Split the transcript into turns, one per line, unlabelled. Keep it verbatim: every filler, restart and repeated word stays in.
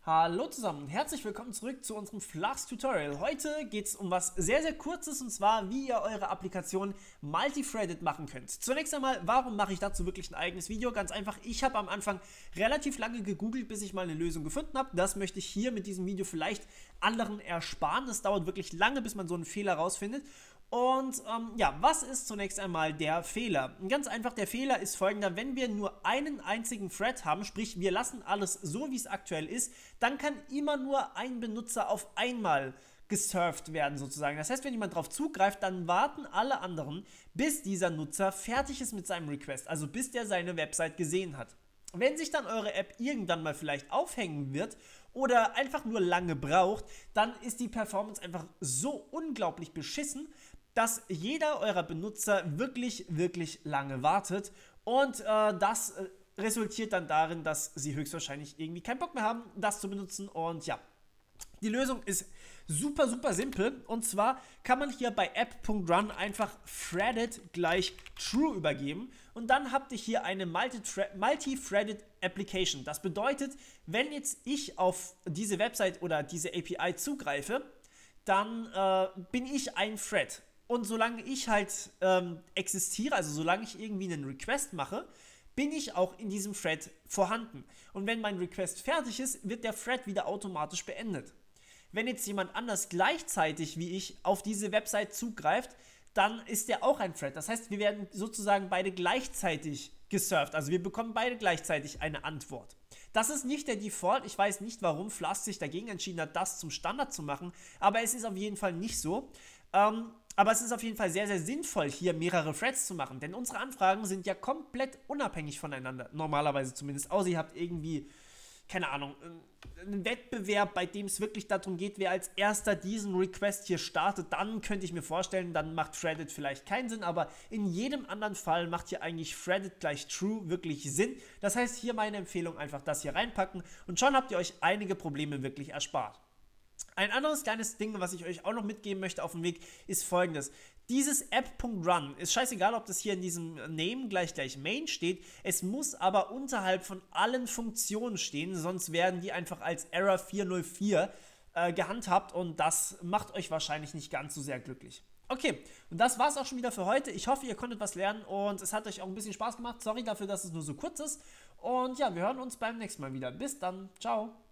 Hallo zusammen und herzlich willkommen zurück zu unserem Flux Tutorial. Heute geht es um was sehr sehr kurzes, und zwar wie ihr eure Applikation multithreaded machen könnt. Zunächst einmal, warum mache ich dazu wirklich ein eigenes Video? Ganz einfach, ich habe am Anfang relativ lange gegoogelt, bis ich mal eine Lösung gefunden habe. Das möchte ich hier mit diesem Video vielleicht anderen ersparen. Es dauert wirklich lange, bis man so einen Fehler rausfindet. Und ähm, ja, was ist zunächst einmal der Fehler? Ganz einfach, der Fehler ist folgender: Wenn wir nur einen einzigen Thread haben, sprich wir lassen alles so, wie es aktuell ist, dann kann immer nur ein Benutzer auf einmal gesurft werden sozusagen. Das heißt, wenn jemand drauf zugreift, dann warten alle anderen, bis dieser Nutzer fertig ist mit seinem Request, also bis der seine Website gesehen hat. Wenn sich dann eure App irgendwann mal vielleicht aufhängen wird oder einfach nur lange braucht, dann ist die Performance einfach so unglaublich beschissen, dass jeder eurer Benutzer wirklich, wirklich lange wartet, und äh, das äh, resultiert dann darin, dass sie höchstwahrscheinlich irgendwie keinen Bock mehr haben, das zu benutzen. Und ja, die Lösung ist super, super simpel, und zwar kann man hier bei app.run einfach threaded gleich true übergeben, und dann habt ihr hier eine multi-threaded Application. Das bedeutet, wenn jetzt ich auf diese Website oder diese A P I zugreife, dann äh, bin ich ein Thread. Und solange ich halt ähm, existiere, also solange ich irgendwie einen Request mache, bin ich auch in diesem Thread vorhanden. Und wenn mein Request fertig ist, wird der Thread wieder automatisch beendet. Wenn jetzt jemand anders gleichzeitig wie ich auf diese Website zugreift, dann ist der auch ein Thread. Das heißt, wir werden sozusagen beide gleichzeitig gesurft. Also wir bekommen beide gleichzeitig eine Antwort. Das ist nicht der Default. Ich weiß nicht, warum Flask sich dagegen entschieden hat, das zum Standard zu machen, aber es ist auf jeden Fall nicht so. Ähm, aber es ist auf jeden Fall sehr, sehr sinnvoll, hier mehrere Threads zu machen, denn unsere Anfragen sind ja komplett unabhängig voneinander, normalerweise zumindest, außer ihr habt irgendwie, keine Ahnung, einen Wettbewerb, bei dem es wirklich darum geht, wer als erster diesen Request hier startet. Dann könnte ich mir vorstellen, dann macht Threaded vielleicht keinen Sinn, aber in jedem anderen Fall macht hier eigentlich Threaded gleich True wirklich Sinn. Das heißt, hier meine Empfehlung, einfach das hier reinpacken, und schon habt ihr euch einige Probleme wirklich erspart. Ein anderes kleines Ding, was ich euch auch noch mitgeben möchte auf dem Weg, ist folgendes. Dieses app.run ist scheißegal, ob das hier in diesem Name gleich gleich Main steht. Es muss aber unterhalb von allen Funktionen stehen, sonst werden die einfach als Error vier null vier äh, gehandhabt, und das macht euch wahrscheinlich nicht ganz so sehr glücklich. Okay, und das war's auch schon wieder für heute. Ich hoffe, ihr konntet was lernen und es hat euch auch ein bisschen Spaß gemacht. Sorry dafür, dass es nur so kurz ist. Und ja, wir hören uns beim nächsten Mal wieder. Bis dann. Ciao.